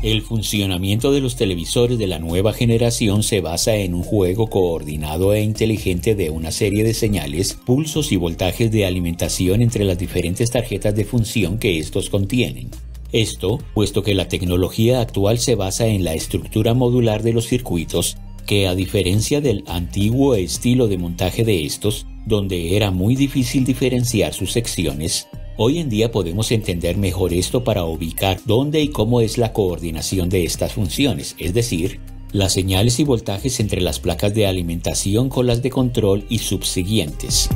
El funcionamiento de los televisores de la nueva generación se basa en un juego coordinado e inteligente de una serie de señales, pulsos y voltajes de alimentación entre las diferentes tarjetas de función que estos contienen. Esto, puesto que la tecnología actual se basa en la estructura modular de los circuitos, que a diferencia del antiguo estilo de montaje de estos, donde era muy difícil diferenciar sus secciones, hoy en día podemos entender mejor esto para ubicar dónde y cómo es la coordinación de estas funciones, es decir, las señales y voltajes entre las placas de alimentación con las de control y subsiguientes.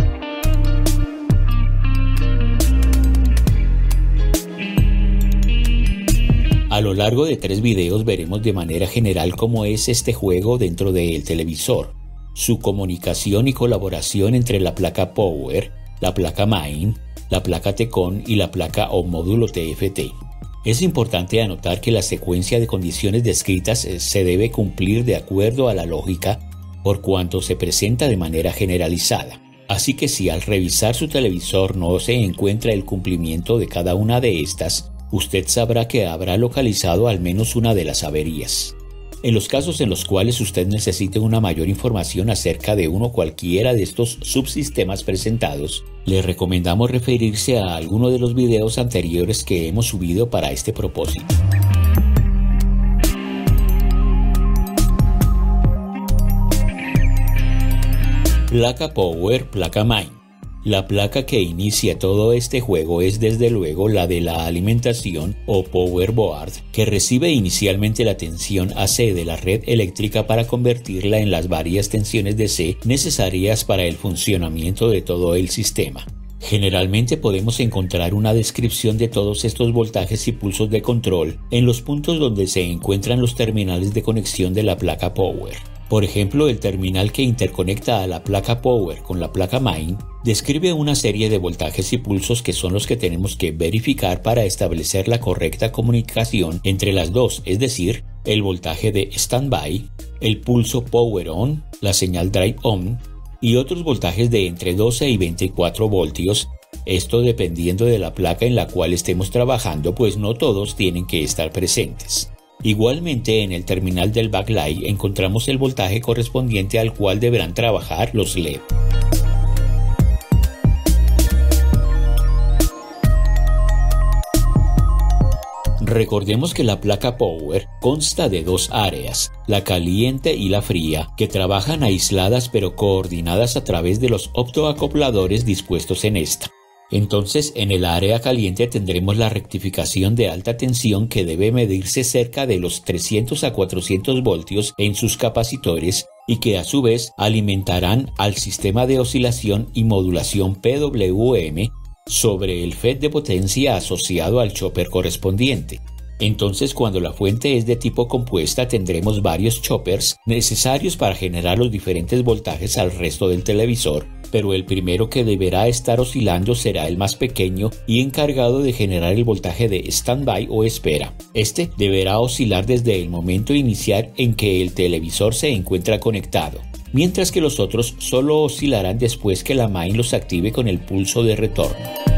A lo largo de 3 videos veremos de manera general cómo es este juego dentro del televisor, su comunicación y colaboración entre la placa Power, la placa Main, la placa Tcon y la placa o módulo TFT. Es importante anotar que la secuencia de condiciones descritas se debe cumplir de acuerdo a la lógica por cuanto se presenta de manera generalizada. Así que si al revisar su televisor no se encuentra el cumplimiento de cada una de estas, usted sabrá que habrá localizado al menos una de las averías. En los casos en los cuales usted necesite una mayor información acerca de uno cualquiera de estos subsistemas presentados, le recomendamos referirse a alguno de los videos anteriores que hemos subido para este propósito. Placa Power, placa Main. La placa que inicia todo este juego es desde luego la de la alimentación o Power Board, que recibe inicialmente la tensión AC de la red eléctrica para convertirla en las varias tensiones DC necesarias para el funcionamiento de todo el sistema. Generalmente podemos encontrar una descripción de todos estos voltajes y pulsos de control en los puntos donde se encuentran los terminales de conexión de la placa Power. Por ejemplo, el terminal que interconecta a la placa Power con la placa Main describe una serie de voltajes y pulsos que son los que tenemos que verificar para establecer la correcta comunicación entre las dos, es decir, el voltaje de Standby, el pulso Power On, la señal Drive On y otros voltajes de entre 12 y 24 voltios, esto dependiendo de la placa en la cual estemos trabajando, pues no todos tienen que estar presentes. Igualmente, en el terminal del backlight encontramos el voltaje correspondiente al cual deberán trabajar los LED. Recordemos que la placa Power consta de 2 áreas, la caliente y la fría, que trabajan aisladas pero coordinadas a través de los optoacopladores dispuestos en esta. Entonces, en el área caliente tendremos la rectificación de alta tensión que debe medirse cerca de los 300 a 400 voltios en sus capacitores y que a su vez alimentarán al sistema de oscilación y modulación PWM sobre el FET de potencia asociado al chopper correspondiente. Entonces, cuando la fuente es de tipo compuesta, tendremos varios choppers necesarios para generar los diferentes voltajes al resto del televisor, pero el primero que deberá estar oscilando será el más pequeño y encargado de generar el voltaje de standby o espera. Este deberá oscilar desde el momento inicial en que el televisor se encuentra conectado, mientras que los otros solo oscilarán después que la Main los active con el pulso de retorno.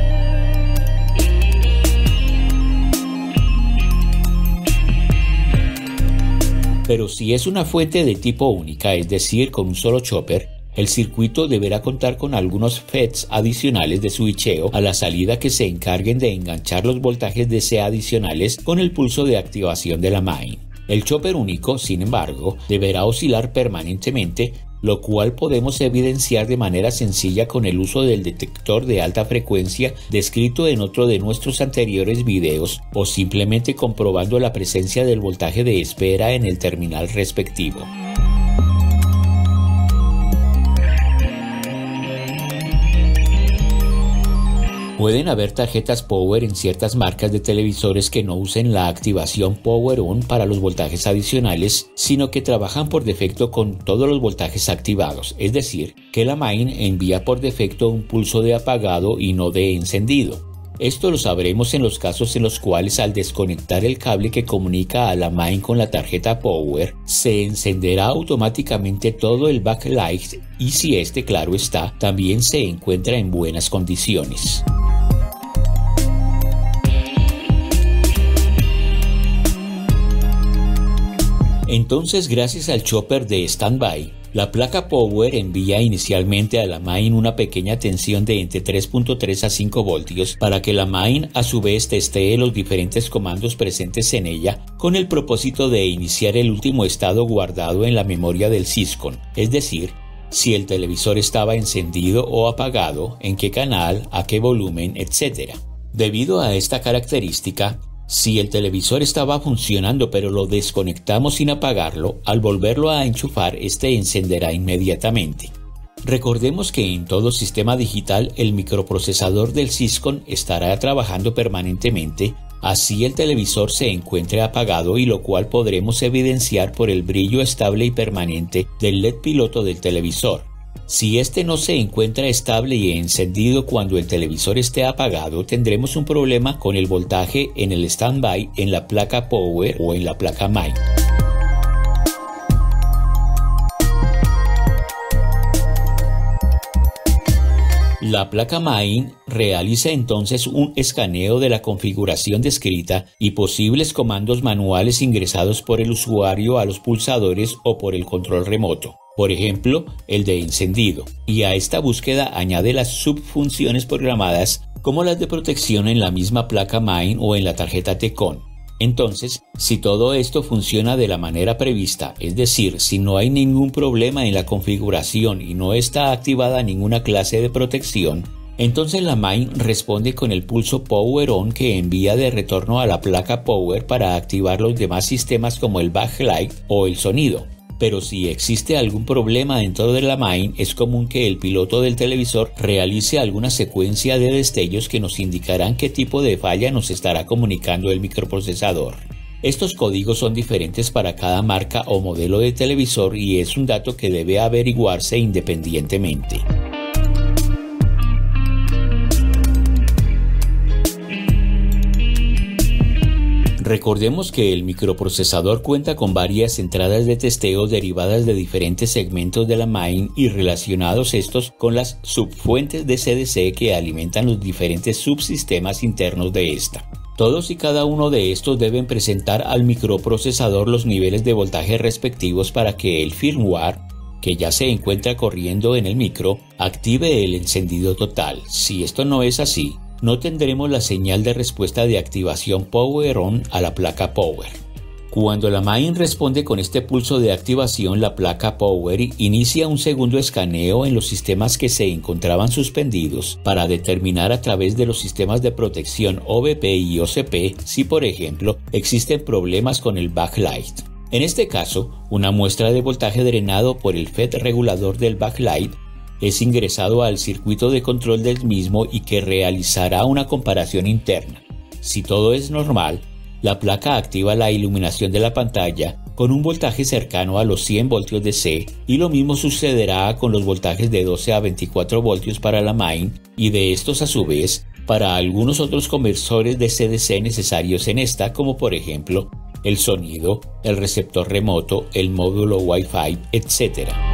Pero si es una fuente de tipo única, es decir, con un solo chopper, el circuito deberá contar con algunos FETs adicionales de switcheo a la salida que se encarguen de enganchar los voltajes DC adicionales con el pulso de activación de la Main. El chopper único, sin embargo, deberá oscilar permanentemente, lo cual podemos evidenciar de manera sencilla con el uso del detector de alta frecuencia descrito en otro de nuestros anteriores videos o simplemente comprobando la presencia del voltaje de espera en el terminal respectivo. Pueden haber tarjetas Power en ciertas marcas de televisores que no usen la activación Power On para los voltajes adicionales, sino que trabajan por defecto con todos los voltajes activados, es decir, que la Main envía por defecto un pulso de apagado y no de encendido. Esto lo sabremos en los casos en los cuales al desconectar el cable que comunica a la Main con la tarjeta Power, se encenderá automáticamente todo el backlight y si este, claro está, también se encuentra en buenas condiciones. Entonces, gracias al chopper de standby, la placa Power envía inicialmente a la main una pequeña tensión de entre 3.3 a 5 voltios para que la main a su vez testee los diferentes comandos presentes en ella con el propósito de iniciar el último estado guardado en la memoria del Syscon, es decir, si el televisor estaba encendido o apagado, en qué canal, a qué volumen, etc. Debido a esta característica, si el televisor estaba funcionando pero lo desconectamos sin apagarlo, al volverlo a enchufar, este encenderá inmediatamente. Recordemos que en todo sistema digital el microprocesador del Syscon estará trabajando permanentemente, así el televisor se encuentre apagado, y lo cual podremos evidenciar por el brillo estable y permanente del LED piloto del televisor. Si este no se encuentra estable y encendido cuando el televisor esté apagado, tendremos un problema con el voltaje en el standby, en la placa Power o en la placa main. La placa main realiza entonces un escaneo de la configuración descrita y posibles comandos manuales ingresados por el usuario a los pulsadores o por el control remoto. Por ejemplo, el de encendido, y a esta búsqueda añade las subfunciones programadas como las de protección en la misma placa main o en la tarjeta TCON. Entonces, si todo esto funciona de la manera prevista, es decir, si no hay ningún problema en la configuración y no está activada ninguna clase de protección, entonces la main responde con el pulso Power On que envía de retorno a la placa Power para activar los demás sistemas como el backlight o el sonido. Pero si existe algún problema dentro de la main, es común que el piloto del televisor realice alguna secuencia de destellos que nos indicarán qué tipo de falla nos estará comunicando el microprocesador. Estos códigos son diferentes para cada marca o modelo de televisor y es un dato que debe averiguarse independientemente. Recordemos que el microprocesador cuenta con varias entradas de testeo derivadas de diferentes segmentos de la main y relacionados estos con las subfuentes de CDC que alimentan los diferentes subsistemas internos de esta. Todos y cada uno de estos deben presentar al microprocesador los niveles de voltaje respectivos para que el firmware, que ya se encuentra corriendo en el micro, active el encendido total. Si esto no es así, no tendremos la señal de respuesta de activación Power On a la placa Power. Cuando la main responde con este pulso de activación, la placa Power inicia un segundo escaneo en los sistemas que se encontraban suspendidos para determinar a través de los sistemas de protección OBP y OCP si, por ejemplo, existen problemas con el backlight. En este caso, una muestra de voltaje drenado por el FET regulador del backlight es ingresado al circuito de control del mismo y que realizará una comparación interna. Si todo es normal, la placa activa la iluminación de la pantalla con un voltaje cercano a los 100 voltios DC y lo mismo sucederá con los voltajes de 12 a 24 voltios para la main y de estos a su vez para algunos otros conversores de CDC necesarios en esta, como por ejemplo el sonido, el receptor remoto, el módulo Wi-Fi, etc.